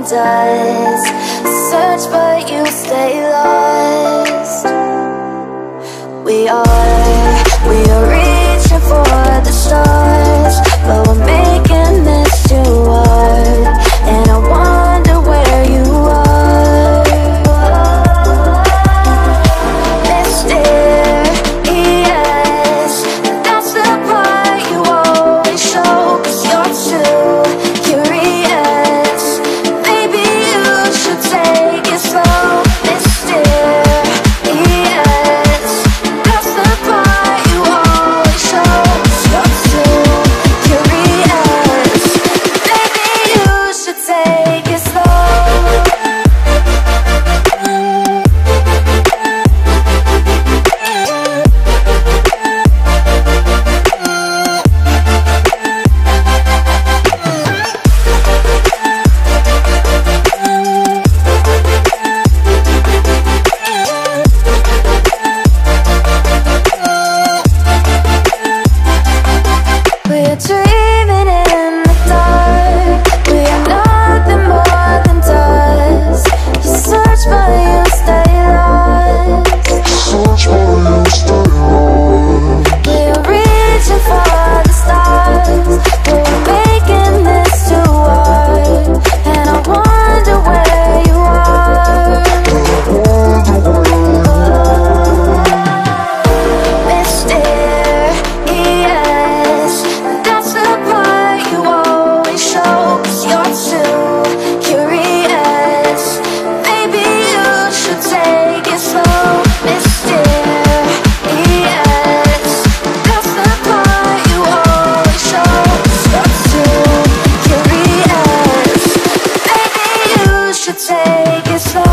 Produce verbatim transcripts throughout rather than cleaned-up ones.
does. Search but you stay lost. We are, we are reaching for the stars, but we're making this too hard. And I wonder where you are, mysterious. That's the part you always show, 'cause you're too curious. Maybe you should take it slow, mysterious. That's the part you always show, 'cause you're too curious. Maybe you should take it slow. We're dreaming in the dark. We are nothing more than dust. You search but you stay lost. Search but you stay lost. We're reaching for the stars, but we're making this too hard. And I wonder where you are, mysterious. That's the part you always show, 'cause you're too curious. Maybe you should take it slow, mysterious. That's the part you always show, 'cause you're too curious. Maybe you should take it slow.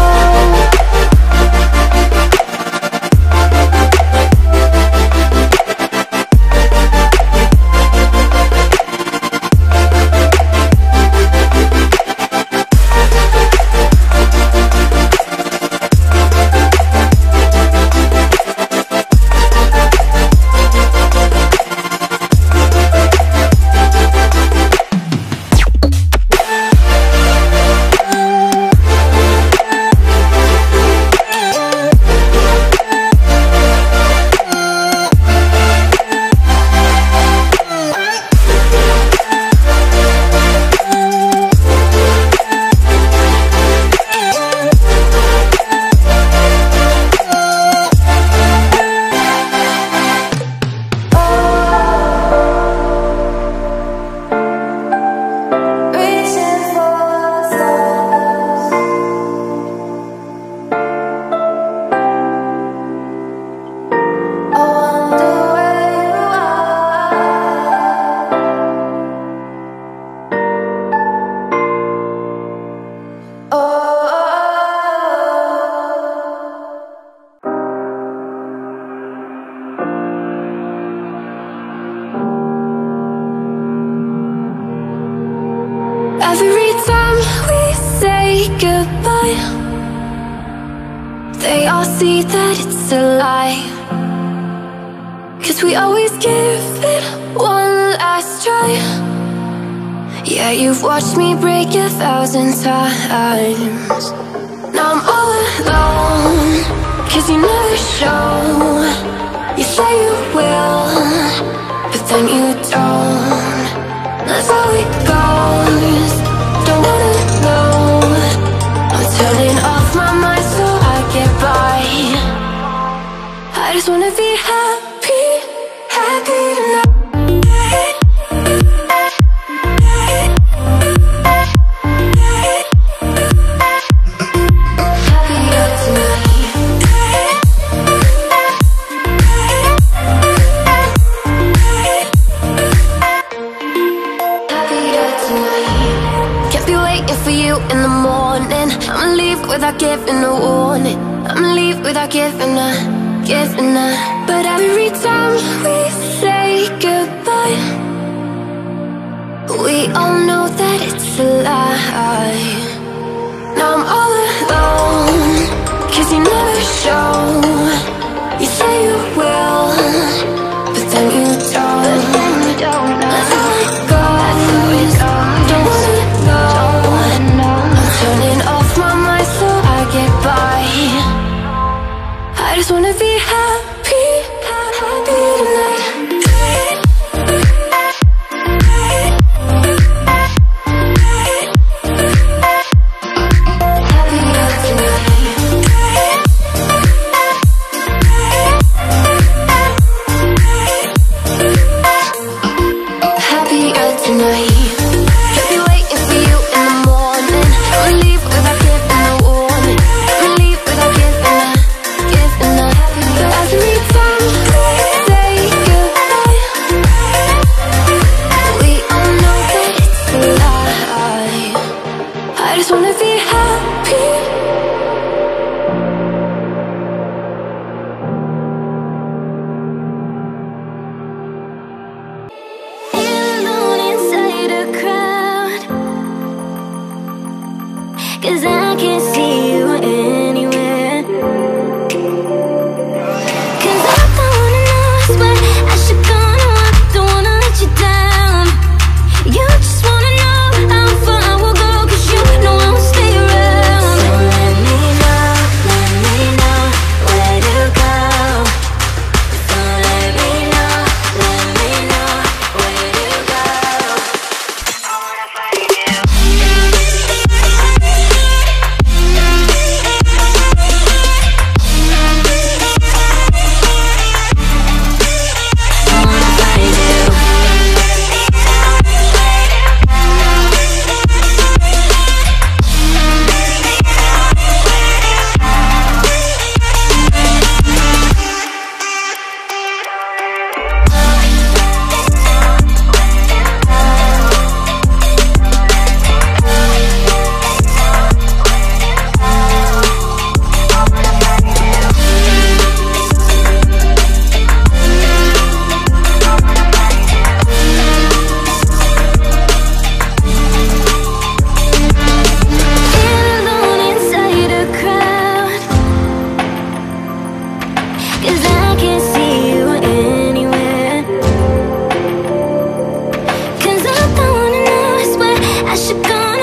Reaching for the stars. I wonder where you are. Oh. Every time we say goodbye, they all see that it's a lie. 'Cause we always give it one last try. Yeah, you've watched me break a thousand times. Now I'm all alone, 'cause you never show. You say you will, but then you don't. That's how it goes. Don't wanna know. I'm turning off my mind so I get by. I just wanna be happy, happy tonight. Happier tonight. Happier tonight. Can't be waiting for you in the morning. I'ma leave without giving a warning. I'ma leave without giving a, giving a. But every time we say goodbye, we all know that it's a lie. Now I'm all alone, 'cause you never show. You say you will, but then you don't. That's how it goes. Don't wanna know. I'm I can't see you anywhere. Cause I don't wanna know, I swear I should go, no, I don't wanna let you down. You just wanna know how far I will go, cause you know I won't stay around. So let me know, let me know where to go. So let me know, let me know where to go. I wanna find you. Cause I can't see you anywhere. Cause I don't wanna know, I swear I should go.